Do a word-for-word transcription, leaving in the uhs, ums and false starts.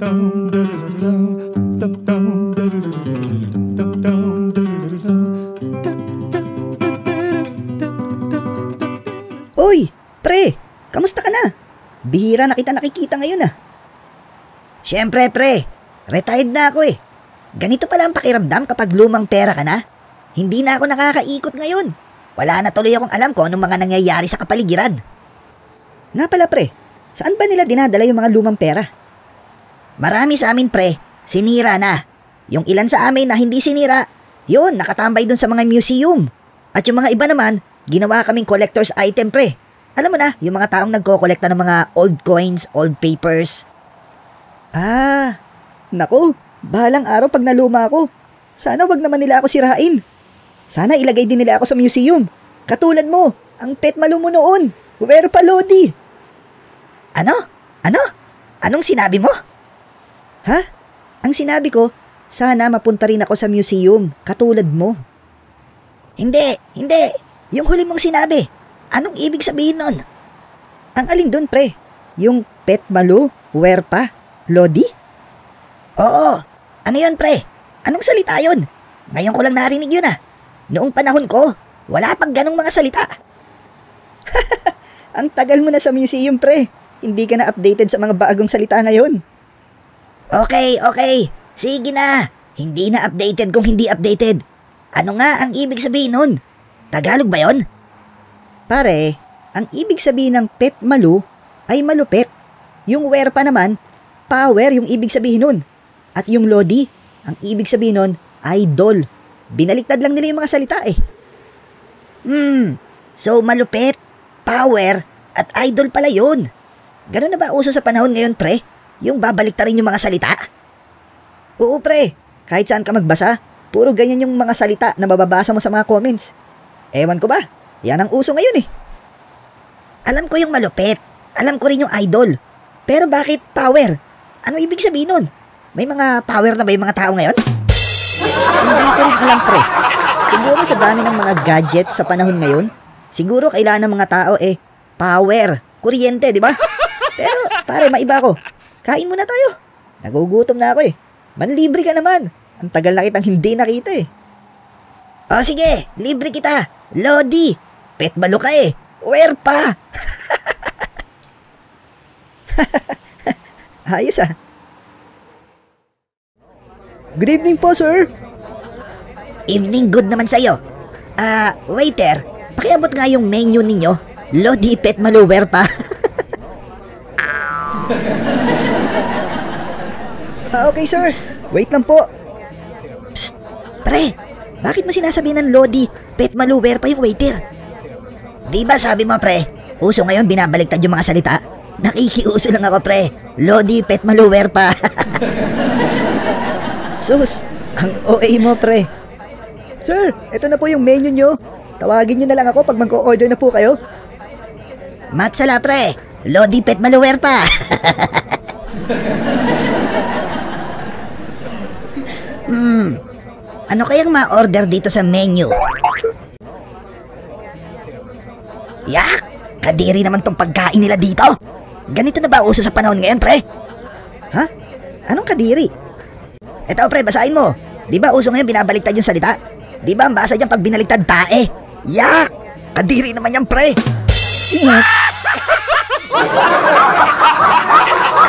Uy, pre, kamusta ka na? Bihira na kita nakikita ngayon ah. Siyempre pre, retired na ako eh. Ganito pala ang pakiramdam kapag lumang pera ka na. Hindi na ako nakakaikot ngayon. Wala na tuloy akong alam kung anong mga nangyayari sa kapaligiran. Nga pala pre, saan ba nila dinadala yung mga lumang pera? Marami sa amin pre, sinira na. Yung ilan sa amin na hindi sinira, yun, nakatambay dun sa mga museum. At yung mga iba naman, ginawa kaming collector's item pre. Alam mo na, yung mga taong nagko-kolekta ng mga old coins, old papers. Ah, naku, bahalang araw pag naluma ako. Sana wag naman nila ako sirain. Sana ilagay din nila ako sa museum. Katulad mo, ang Petmalu mo noon, Werpa Lodi. Ano? Ano? Anong sinabi mo? Ha? Ang sinabi ko, sana mapunta rin ako sa museum, katulad mo. Hindi, hindi. Yung huli mong sinabi, anong ibig sabihin nun? Ang alin dun, pre? Yung Petmalu, Werpa, Lodi? Oo. Ano yun, pre? Anong salita yun? Ngayon ko lang narinig yun ah. Noong panahon ko, wala pang ganong mga salita. Ang tagal mo na sa museum, pre. Hindi ka na updated sa mga bagong salita ngayon. Okay, okay. Sige na. Hindi na updated kung hindi updated. Ano nga ang ibig sabihin nun? Tagalog ba yon? Pare, ang ibig sabihin ng Petmalu ay malupit. Yung Werpa naman, power yung ibig sabihin nun. At yung Lodi, ang ibig sabihin nun, idol. Binaliktad lang nila yung mga salita eh. Hmm, so malupit, power, at idol pala yun. Ganun na ba uso sa panahon ngayon, pre? Yung babaliktarin yung mga salita? Oo, pre. Kahit saan ka magbasa, puro ganyan yung mga salita na mababasa mo sa mga comments. Ewan ko ba, yan ang uso ngayon eh. Alam ko yung malupit, alam ko rin yung idol. Pero bakit power? Ano ibig sabihin nun? May mga power na ba yung mga tao ngayon? Hindi ko rin alam, pre. Siguro sa dami ng mga gadgets sa panahon ngayon, siguro kailangan ng mga tao eh, power, kuryente, di ba? Pero pare, maiba ako. Kain muna tayo. Nagugutom na ako eh. Manlibre ka naman. Ang tagal na kitang hindi nakita eh. O sige, libre kita. Lodi, Petmalu ka eh. Werpa. Ayos ah. Good evening po, sir. Evening good naman sa'yo. Ah, uh, waiter, pakiabot nga yung menu ninyo. Lodi, Petmalu, Werpa. Ah, okay, sir. Wait lang po. Psst, pre, bakit mo sinasabihin ng Lodi, Petmalu, Werpa yung waiter? Di ba sabi mo, pre, uso ngayon binabaliktad yung mga salita? Nakikiuso lang ako, pre. Lodi, Petmalu, Werpa. Sus, ang O A mo, pre. Sir, ito na po yung menu nyo. Tawagin nyo na lang ako pag mag-o-order na po kayo. Matsala, pre. Lodi, Petmalu, Werpa. Hmm, ano kayang ma-order dito sa menu? Yak! Kadiri naman tong pagkain nila dito. Ganito na ba uso sa panahon ngayon, pre? Ha? Anong kadiri? Eto, pre, basahin mo. Di ba uso ngayon binabaliktad yung salita? Di ba ang basa dyan pag binaliktad tae? Yak! Kadiri naman yan, pre. Ingat.